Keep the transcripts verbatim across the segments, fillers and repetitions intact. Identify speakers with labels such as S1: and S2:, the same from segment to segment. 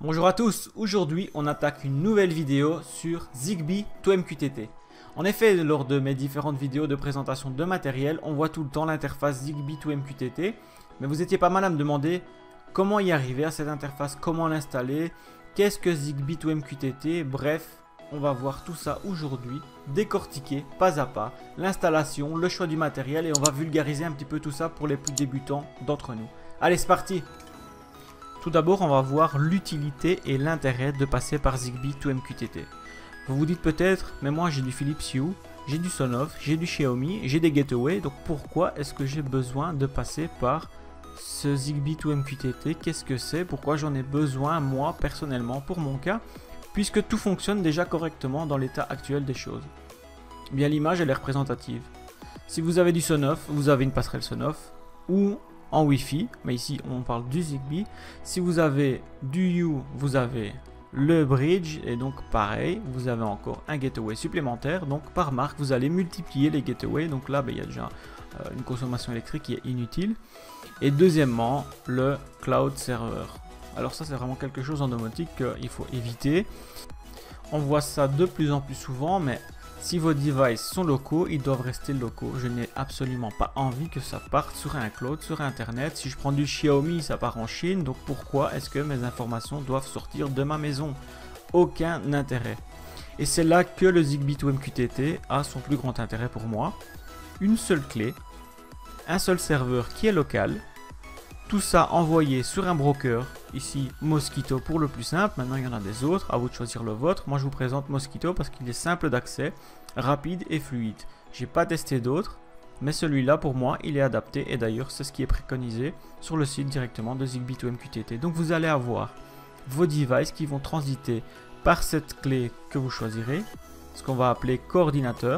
S1: Bonjour à tous, aujourd'hui on attaque une nouvelle vidéo sur Zigbee to M Q T T. En effet, lors de mes différentes vidéos de présentation de matériel, on voit tout le temps l'interface Zigbee to M Q T T, mais vous étiez pas mal à me demander comment y arriver à cette interface, comment l'installer, qu'est-ce que Zigbee to M Q T T, bref, on va voir tout ça aujourd'hui, décortiquer pas à pas l'installation, le choix du matériel et on va vulgariser un petit peu tout ça pour les plus débutants d'entre nous. Allez, c'est parti! Tout d'abord, on va voir l'utilité et l'intérêt de passer par Zigbee to M Q T T. Vous vous dites peut-être, mais moi j'ai du Philips Hue, j'ai du Sonoff, j'ai du Xiaomi, j'ai des Gateway, donc pourquoi est-ce que j'ai besoin de passer par ce Zigbee to M Q T T? Qu'est-ce que c'est? Pourquoi j'en ai besoin moi personnellement pour mon cas? Puisque tout fonctionne déjà correctement dans l'état actuel des choses. Bien, l'image elle est représentative. Si vous avez du Sonoff, vous avez une passerelle Sonoff ou en Wi-Fi, mais ici on parle du Zigbee. Si vous avez du Hue, vous avez le bridge et donc pareil, vous avez encore un gateway supplémentaire. Donc par marque, vous allez multiplier les gateways. Donc là, ben, il y a déjà euh, une consommation électrique qui est inutile. Et deuxièmement, le cloud server. Alors ça, c'est vraiment quelque chose en domotique qu'il faut éviter. On voit ça de plus en plus souvent, mais si vos devices sont locaux, ils doivent rester locaux. Je n'ai absolument pas envie que ça parte sur un cloud, sur Internet. Si je prends du Xiaomi, ça part en Chine. Donc pourquoi est-ce que mes informations doivent sortir de ma maison? Aucun intérêt. Et c'est là que le Zigbee to M Q T T a son plus grand intérêt pour moi. Une seule clé, un seul serveur qui est local. Tout ça envoyé sur un broker, ici Mosquitto pour le plus simple. Maintenant il y en a des autres, à vous de choisir le vôtre. Moi je vous présente Mosquitto parce qu'il est simple d'accès, rapide et fluide. J'ai pas testé d'autres, mais celui-là pour moi il est adapté et d'ailleurs c'est ce qui est préconisé sur le site directement de Zigbee to M Q T T. Donc vous allez avoir vos devices qui vont transiter par cette clé que vous choisirez, ce qu'on va appeler coordinateur,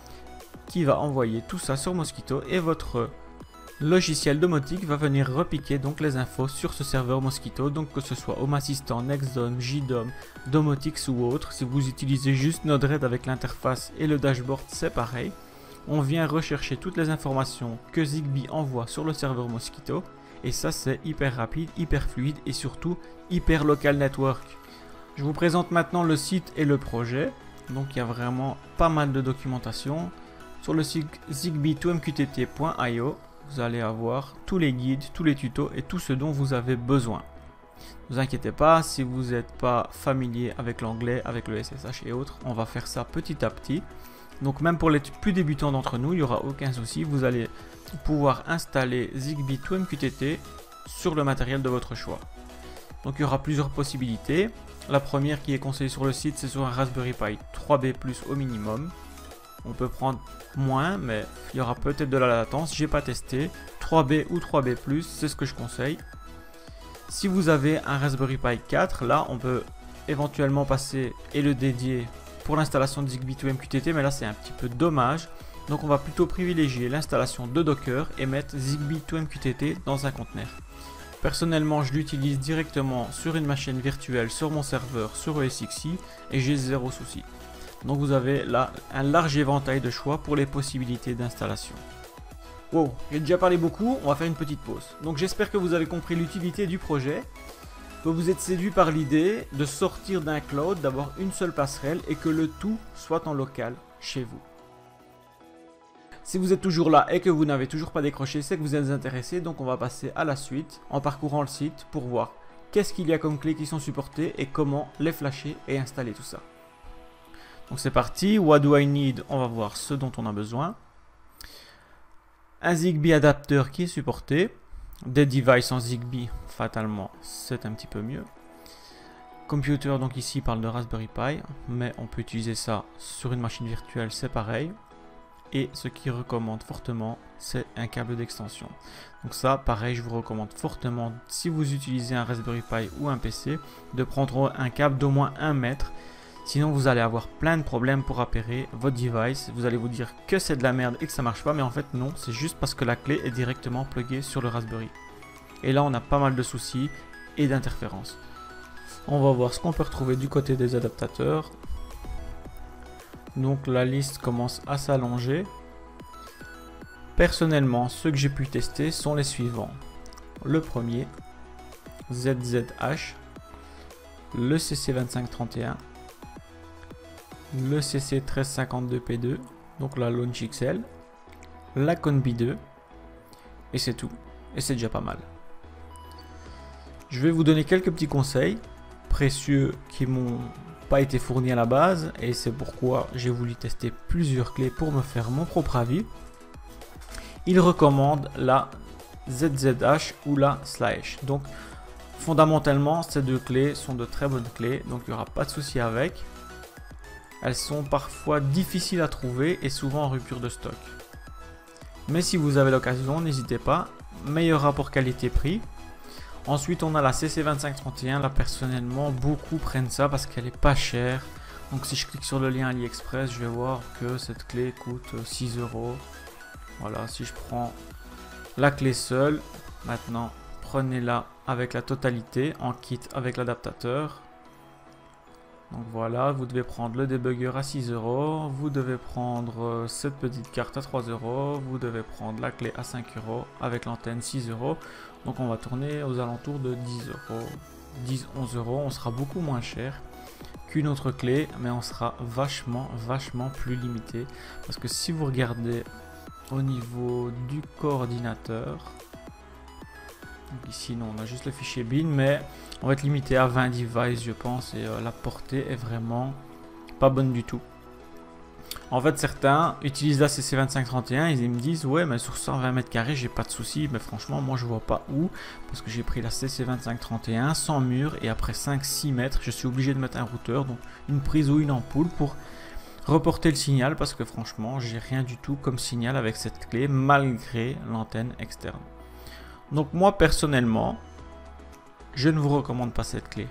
S1: qui va envoyer tout ça sur Mosquitto et votre logiciel domotique va venir repiquer donc les infos sur ce serveur Mosquitto, donc que ce soit Home Assistant, NextDom, JDom, Domotix ou autre. Si vous utilisez juste Node-RED avec l'interface et le dashboard, c'est pareil. On vient rechercher toutes les informations que Zigbee envoie sur le serveur Mosquitto et ça c'est hyper rapide, hyper fluide et surtout hyper local network. Je vous présente maintenant le site et le projet. Donc il y a vraiment pas mal de documentation sur le site zigbee to m q t t point i o. Vous allez avoir tous les guides, tous les tutos et tout ce dont vous avez besoin. Ne vous inquiétez pas, si vous n'êtes pas familier avec l'anglais, avec le S S H et autres, on va faire ça petit à petit. Donc même pour les plus débutants d'entre nous, il n'y aura aucun souci. Vous allez pouvoir installer Zigbee to M Q T T sur le matériel de votre choix. Donc il y aura plusieurs possibilités. La première qui est conseillée sur le site, c'est sur un Raspberry Pi trois B plus au minimum. On peut prendre moins, mais il y aura peut-être de la latence. J'ai pas testé. trois B ou trois B plus, c'est ce que je conseille. Si vous avez un Raspberry Pi quatre, là, on peut éventuellement passer et le dédier pour l'installation de Zigbee to M Q T T, mais là, c'est un petit peu dommage. Donc, on va plutôt privilégier l'installation de Docker et mettre Zigbee to M Q T T dans un conteneur. Personnellement, je l'utilise directement sur une machine virtuelle sur mon serveur sur E S X i et j'ai zéro souci. Donc vous avez là un large éventail de choix pour les possibilités d'installation. Wow, j'ai déjà parlé beaucoup, on va faire une petite pause. Donc j'espère que vous avez compris l'utilité du projet, que vous êtes séduit par l'idée de sortir d'un cloud, d'avoir une seule passerelle et que le tout soit en local chez vous. Si vous êtes toujours là et que vous n'avez toujours pas décroché, c'est que vous êtes intéressé, donc on va passer à la suite en parcourant le site pour voir qu'est-ce qu'il y a comme clés qui sont supportées et comment les flasher et installer tout ça. Donc c'est parti, what do I need? On va voir ce dont on a besoin. Un Zigbee adapteur qui est supporté. Des devices en Zigbee, fatalement, c'est un petit peu mieux. Computer, donc ici il parle de Raspberry Pi, mais on peut utiliser ça sur une machine virtuelle, c'est pareil. Et ce qui recommande fortement, c'est un câble d'extension. Donc ça, pareil, je vous recommande fortement, si vous utilisez un Raspberry Pi ou un P C, de prendre un câble d'au moins un mètre. Sinon, vous allez avoir plein de problèmes pour appairer votre device. Vous allez vous dire que c'est de la merde et que ça marche pas. Mais en fait, non. C'est juste parce que la clé est directement pluguée sur le Raspberry. Et là, on a pas mal de soucis et d'interférences. On va voir ce qu'on peut retrouver du côté des adaptateurs. Donc, la liste commence à s'allonger. Personnellement, ceux que j'ai pu tester sont les suivants. Le premier, Z Z H. le C C vingt-cinq trente et un, le C C treize cinquante-deux P deux, donc la Launch X L, la Conbi deux, et c'est tout. Et c'est déjà pas mal. Je vais vous donner quelques petits conseils précieux qui m'ont pas été fournis à la base, et c'est pourquoi j'ai voulu tester plusieurs clés pour me faire mon propre avis. Il recommande la Z Z H ou la Slash. Donc fondamentalement, ces deux clés sont de très bonnes clés, donc il n'y aura pas de souci avec. Elles sont parfois difficiles à trouver et souvent en rupture de stock. Mais si vous avez l'occasion, n'hésitez pas. Meilleur rapport qualité-prix. Ensuite, on a la C C vingt-cinq trente et un. Là, personnellement, beaucoup prennent ça parce qu'elle est pas chère. Donc, si je clique sur le lien AliExpress, je vais voir que cette clé coûte six euros. Voilà, si je prends la clé seule, maintenant, prenez-la avec la totalité en kit avec l'adaptateur. Donc voilà, vous devez prendre le débugger à six euros, vous devez prendre cette petite carte à trois euros, vous devez prendre la clé à cinq euros avec l'antenne six euros. Donc on va tourner aux alentours de dix euros, dix à onze euros. On sera beaucoup moins cher qu'une autre clé, mais on sera vachement, vachement plus limité. Parce que si vous regardez au niveau du coordinateur, donc ici non, on a juste le fichier bin, mais on va être limité à vingt devices je pense, et euh, la portée est vraiment pas bonne du tout. En fait, certains utilisent la C C vingt-cinq trente et un, ils me disent ouais, mais sur cent vingt mètres carrés j'ai pas de souci, mais franchement moi je vois pas où, parce que j'ai pris la C C vingt-cinq trente et un sans mur, et après cinq six mètres je suis obligé de mettre un routeur, donc une prise ou une ampoule pour reporter le signal, parce que franchement j'ai rien du tout comme signal avec cette clé malgré l'antenne externe. Donc moi personnellement, je ne vous recommande pas cette clé.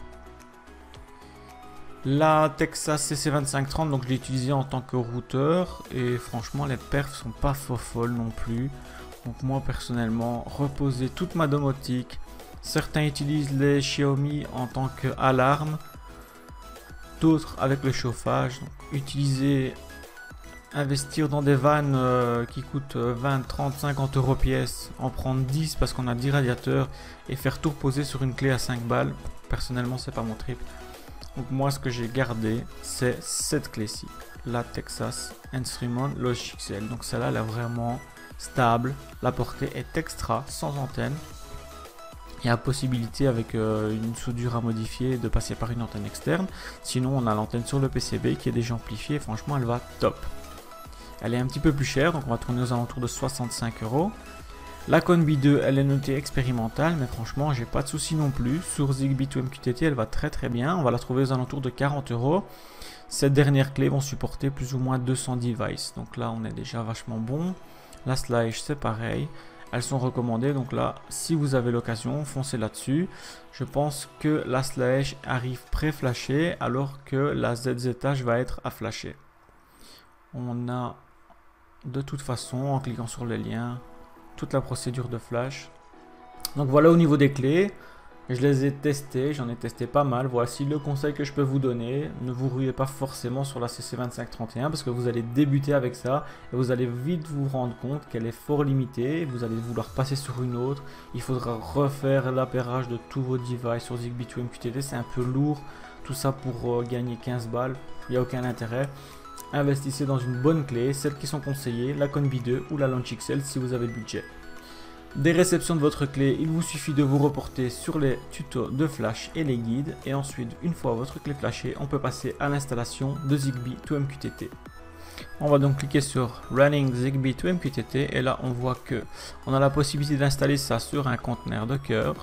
S1: La Texas C C vingt-cinq trente, donc je l'ai utilisée en tant que routeur et franchement les perfs sont pas faux folles non plus. Donc moi personnellement, reposer toute ma domotique. Certains utilisent les Xiaomi en tant qu'alarme, d'autres avec le chauffage. Donc, utiliser investir dans des vannes euh, qui coûtent vingt, trente, cinquante euros pièce, en prendre dix parce qu'on a dix radiateurs et faire tout reposer sur une clé à cinq balles, personnellement c'est pas mon trip. Donc moi ce que j'ai gardé c'est cette clé-ci, la Texas Instruments Launch X L. Donc celle-là elle est vraiment stable, la portée est extra, sans antenne. Il y a la possibilité avec euh, une soudure à modifier de passer par une antenne externe. Sinon on a l'antenne sur le P C B qui est déjà amplifiée, franchement elle va top. Elle est un petit peu plus chère, donc on va tourner aux alentours de soixante-cinq euros. La Conbi deux, elle est notée expérimentale, mais franchement, j'ai pas de souci non plus. Sur Zigbee deux M Q T T, elle va très très bien. On va la trouver aux alentours de quarante euros. Ces dernières clés vont supporter plus ou moins deux cents devices. Donc là, on est déjà vachement bon. La Slash, c'est pareil. Elles sont recommandées, donc là, si vous avez l'occasion, foncez là-dessus. Je pense que la Slash arrive pré-flashée, alors que la Z Z H va être à flasher. On a de toute façon, en cliquant sur le lien, toute la procédure de flash. Donc voilà au niveau des clés, je les ai testées, j'en ai testé pas mal. Voici le conseil que je peux vous donner. Ne vous ruez pas forcément sur la C C vingt-cinq trente et un parce que vous allez débuter avec ça et vous allez vite vous rendre compte qu'elle est fort limitée. Vous allez vouloir passer sur une autre. Il faudra refaire l'appairage de tous vos devices sur Zigbee deux M Q T T. C'est un peu lourd, tout ça pour euh, gagner quinze balles. Il n'y a aucun intérêt. Investissez dans une bonne clé, celles qui sont conseillées, la Conbi deux ou la Launch X L si vous avez le budget. Des réceptions de votre clé, il vous suffit de vous reporter sur les tutos de flash et les guides, et ensuite une fois votre clé flashée, on peut passer à l'installation de Zigbee deux M Q T T. On va donc cliquer sur Running Zigbee deux M Q T T et là on voit que on a la possibilité d'installer ça sur un conteneur Docker.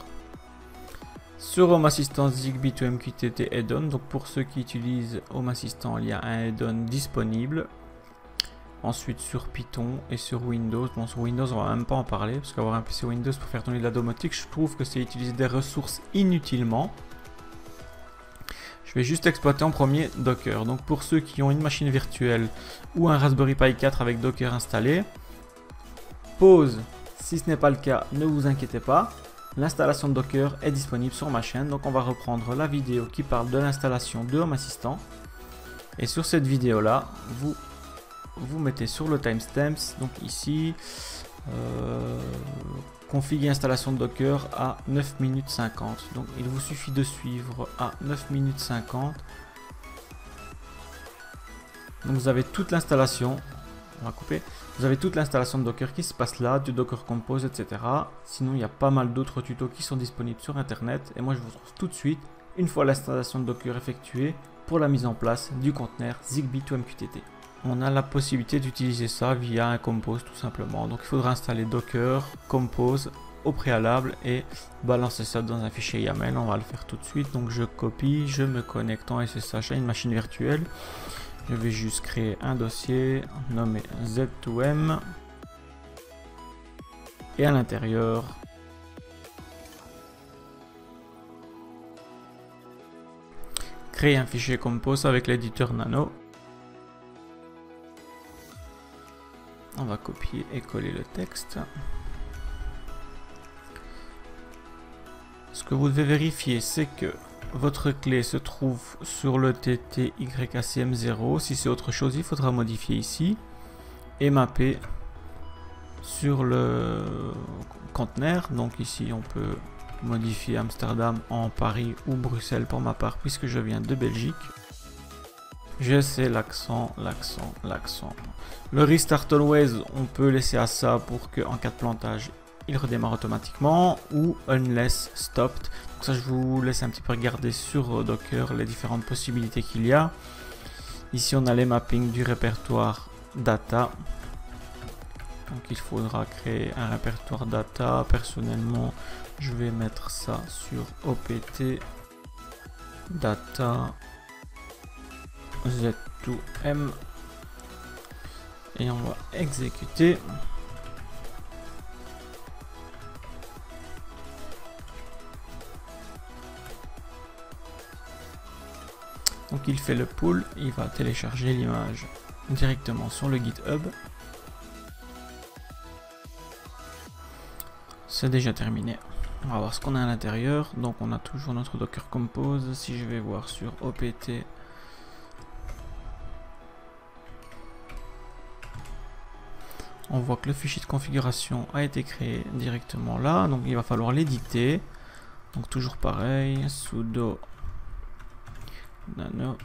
S1: Sur Home Assistant Zigbee deux M Q T T Add-on, donc pour ceux qui utilisent Home Assistant, il y a un add-on disponible. Ensuite sur Python et sur Windows. Bon, sur Windows, on va même pas en parler parce qu'avoir un P C Windows pour faire tourner de la domotique, je trouve que c'est utiliser des ressources inutilement. Je vais juste exploiter en premier Docker. Donc pour ceux qui ont une machine virtuelle ou un Raspberry Pi quatre avec Docker installé, pause. Si ce n'est pas le cas, ne vous inquiétez pas. L'installation de Docker est disponible sur ma chaîne, donc on va reprendre la vidéo qui parle de l'installation de Home Assistant. Et sur cette vidéo là, vous vous mettez sur le timestamps, donc ici, euh, config et installation de Docker à neuf minutes cinquante. Donc il vous suffit de suivre à neuf minutes cinquante. Donc vous avez toute l'installation. On va couper. Vous avez toute l'installation de Docker qui se passe là, du Docker Compose, et cetera. Sinon, il y a pas mal d'autres tutos qui sont disponibles sur Internet. Et moi, je vous retrouve tout de suite, une fois l'installation de Docker effectuée, pour la mise en place du conteneur Zigbee to M Q T T. On a la possibilité d'utiliser ça via un Compose tout simplement. Donc, il faudra installer Docker Compose au préalable et balancer ça dans un fichier YAML. On va le faire tout de suite. Donc, je copie, je me connecte en S S H à une machine virtuelle. Je vais juste créer un dossier nommé Z deux M et à l'intérieur, créer un fichier Compose avec l'éditeur Nano. On va copier et coller le texte. Ce que vous devez vérifier, c'est que votre clé se trouve sur le T T Y A C M zéro. Si c'est autre chose, il faudra modifier ici et mapper sur le conteneur. Donc ici, on peut modifier Amsterdam en Paris ou Bruxelles pour ma part, puisque je viens de Belgique. Je sais l'accent, l'accent, l'accent. Le Restart Always, on peut laisser à ça pour que en cas de plantage, il redémarre automatiquement, ou Unless Stopped. Donc ça, je vous laisse un petit peu regarder sur Docker les différentes possibilités qu'il y a. Ici, on a les mappings du répertoire data. Donc il faudra créer un répertoire data. Personnellement, je vais mettre ça sur O P T data Z deux M et on va exécuter. Donc il fait le pull, il va télécharger l'image directement sur le GitHub. C'est déjà terminé. On va voir ce qu'on a à l'intérieur. Donc on a toujours notre Docker Compose. Si je vais voir sur O P T, on voit que le fichier de configuration a été créé directement là. Donc il va falloir l'éditer. Donc toujours pareil, sudo nano.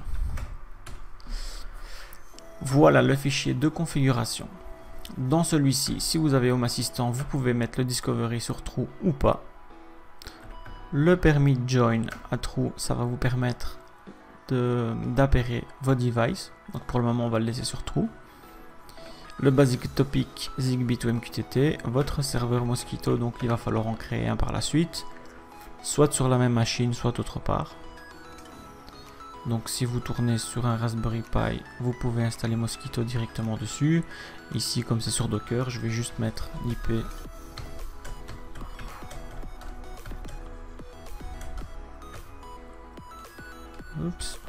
S1: Voilà le fichier de configuration. Dans celui-ci, si vous avez Home Assistant, vous pouvez mettre le Discovery sur True ou pas. Le permis Join à True, ça va vous permettre d'appairer vos devices. Donc pour le moment, on va le laisser sur True. Le Basic Topic Zigbee to M Q T T, votre serveur Mosquito, donc il va falloir en créer un par la suite, soit sur la même machine, soit autre part. Donc si vous tournez sur un Raspberry Pi, vous pouvez installer Mosquito directement dessus. Ici, comme c'est sur Docker, je vais juste mettre l'I P. Oups.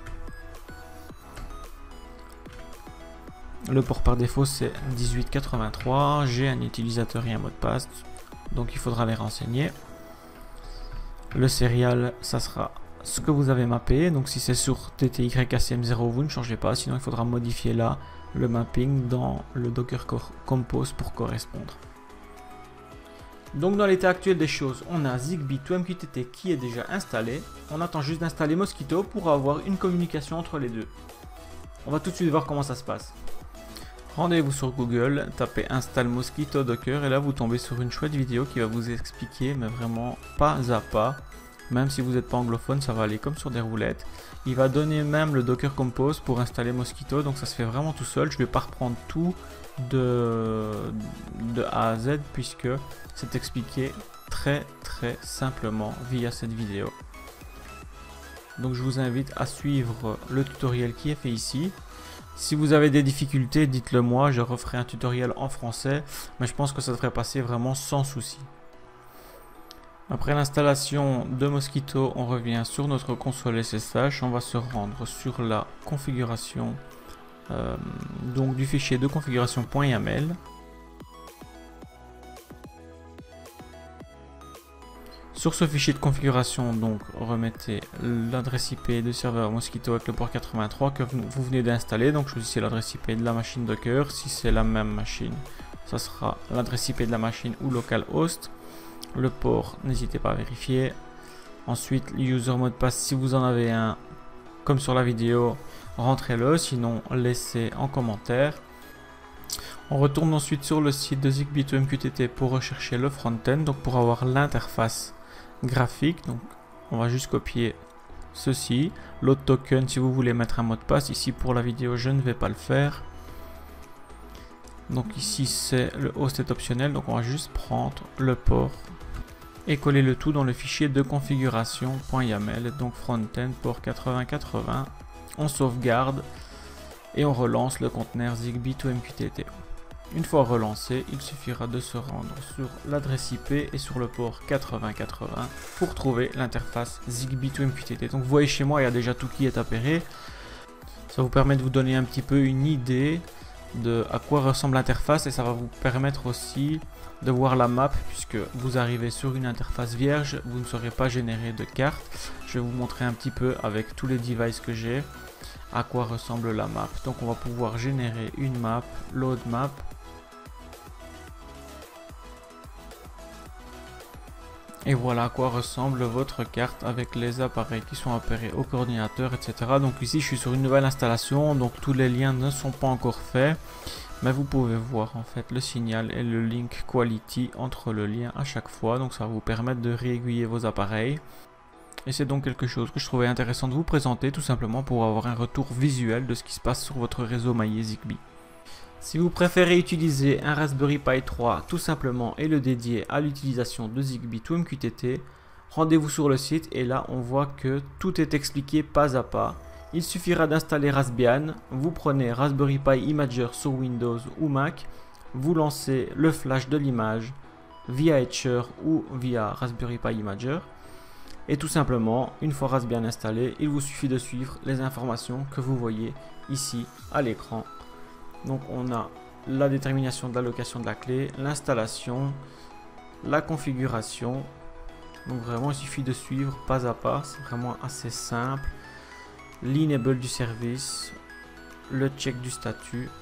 S1: Le port par défaut c'est dix-huit quatre-vingt-trois. J'ai un utilisateur et un mot de passe, donc il faudra les renseigner. Le serial, ça sera ce que vous avez mappé. Donc si c'est sur T T Y A C M zéro, vous ne changez pas, sinon il faudra modifier là le mapping dans le Docker Compose pour correspondre. Donc dans l'état actuel des choses, on a Zigbee to M Q T T qui est déjà installé. On attend juste d'installer Mosquito pour avoir une communication entre les deux. On va tout de suite voir comment ça se passe. Rendez-vous sur Google, tapez install Mosquito Docker et là vous tombez sur une chouette vidéo qui va vous expliquer, mais vraiment pas à pas. Même si vous n'êtes pas anglophone, ça va aller comme sur des roulettes. Il va donner même le Docker Compose pour installer Mosquito, donc ça se fait vraiment tout seul. Je ne vais pas reprendre tout de, de A à Z puisque c'est expliqué très très simplement via cette vidéo. Donc je vous invite à suivre le tutoriel qui est fait ici. Si vous avez des difficultés, dites-le moi, je referai un tutoriel en français, mais je pense que ça devrait passer vraiment sans souci. Après l'installation de Mosquito, on revient sur notre console S S H, on va se rendre sur la configuration euh, donc du fichier de configuration.yaml. Sur ce fichier de configuration, donc remettez l'adresse I P de serveur Mosquito avec le port quatre-vingt-trois que vous venez d'installer. Donc choisissez l'adresse I P de la machine Docker. Si c'est la même machine, ça sera l'adresse I P de la machine ou localhost. Le port, n'hésitez pas à vérifier. Ensuite, user mot de passe, si vous en avez un, comme sur la vidéo, rentrez-le, sinon laissez en commentaire. On retourne ensuite sur le site de Zigbee to M Q T T pour rechercher le front-end, donc pour avoir l'interface graphique. Donc on va juste copier ceci, l'autre token si vous voulez mettre un mot de passe. Ici pour la vidéo je ne vais pas le faire. Donc ici c'est le host est optionnel, donc on va juste prendre le port et coller le tout dans le fichier de configuration.yaml, donc front-end port quatre-vingts quatre-vingts. On sauvegarde et on relance le conteneur Zigbee to M Q T T. Une fois relancé, il suffira de se rendre sur l'adresse I P et sur le port quatre-vingts quatre-vingts pour trouver l'interface Zigbee to M Q T T. Donc vous voyez chez moi, il y a déjà tout qui est appairé. Ça vous permet de vous donner un petit peu une idée de à quoi ressemble l'interface et ça va vous permettre aussi de voir la map puisque vous arrivez sur une interface vierge, vous ne saurez pas générer de carte. Je vais vous montrer un petit peu avec tous les devices que j'ai à quoi ressemble la map. Donc on va pouvoir générer une map, load map. Et voilà à quoi ressemble votre carte avec les appareils qui sont appairés au coordinateur, et cetera. Donc ici je suis sur une nouvelle installation, donc tous les liens ne sont pas encore faits. Mais vous pouvez voir en fait le signal et le link quality entre le lien à chaque fois. Donc ça va vous permettre de réaiguiller vos appareils. Et c'est donc quelque chose que je trouvais intéressant de vous présenter, tout simplement pour avoir un retour visuel de ce qui se passe sur votre réseau maillé Zigbee. Si vous préférez utiliser un Raspberry Pi trois tout simplement et le dédier à l'utilisation de Zigbee to M Q T T, rendez-vous sur le site et là on voit que tout est expliqué pas à pas. Il suffira d'installer Raspbian, vous prenez Raspberry Pi Imager sur Windows ou Mac, vous lancez le flash de l'image via Etcher ou via Raspberry Pi Imager. Et tout simplement, une fois Raspbian installé, il vous suffit de suivre les informations que vous voyez ici à l'écran. Donc on a la détermination de l'allocation de la clé, l'installation, la configuration. Donc vraiment il suffit de suivre pas à pas, c'est vraiment assez simple. L'enable du service, le check du statut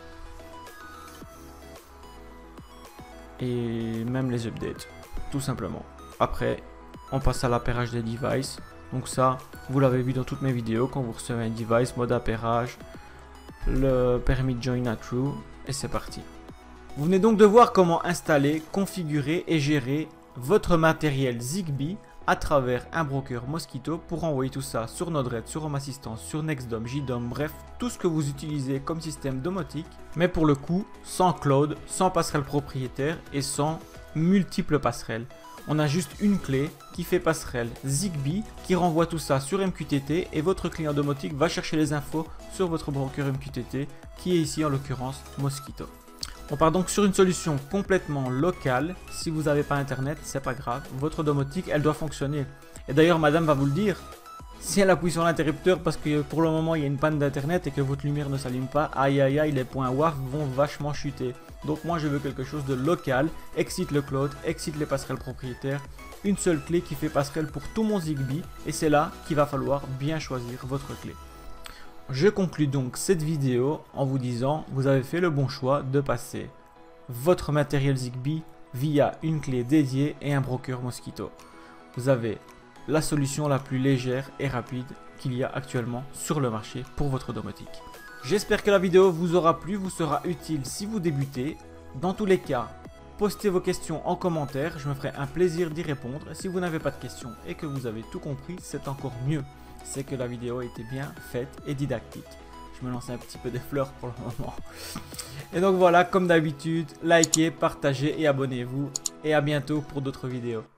S1: et même les updates, tout simplement. Après on passe à l'appairage des devices. Donc ça, vous l'avez vu dans toutes mes vidéos, quand vous recevez un device, mode appairage, le permis de join à true, et c'est parti. Vous venez donc de voir comment installer, configurer et gérer votre matériel Zigbee à travers un broker Mosquitto pour envoyer tout ça sur Node-RED, sur Home Assistant, sur Nextdom, JDOM, bref, tout ce que vous utilisez comme système domotique, mais pour le coup, sans cloud, sans passerelle propriétaire et sans multiples passerelles. On a juste une clé qui fait passerelle Zigbee qui renvoie tout ça sur M Q T T et votre client domotique va chercher les infos sur votre broker M Q T T qui est ici en l'occurrence Mosquitto. On part donc sur une solution complètement locale. Si vous n'avez pas internet, c'est pas grave, votre domotique elle doit fonctionner. Et d'ailleurs madame va vous le dire, si elle appuie sur l'interrupteur parce que pour le moment il y a une panne d'internet et que votre lumière ne s'allume pas, aïe aïe aïe, les points W A F vont vachement chuter. Donc moi je veux quelque chose de local, exit le cloud, exit les passerelles propriétaires, une seule clé qui fait passerelle pour tout mon Zigbee et c'est là qu'il va falloir bien choisir votre clé. Je conclus donc cette vidéo en vous disant vous avez fait le bon choix de passer votre matériel Zigbee via une clé dédiée et un broker Mosquitto. Vous avez la solution la plus légère et rapide qu'il y a actuellement sur le marché pour votre domotique. J'espère que la vidéo vous aura plu, vous sera utile si vous débutez. Dans tous les cas, postez vos questions en commentaire, je me ferai un plaisir d'y répondre. Si vous n'avez pas de questions et que vous avez tout compris, c'est encore mieux. C'est que la vidéo a été bien faite et didactique. Je me lance un petit peu des fleurs pour le moment. Et donc voilà, comme d'habitude, likez, partagez et abonnez-vous. Et à bientôt pour d'autres vidéos.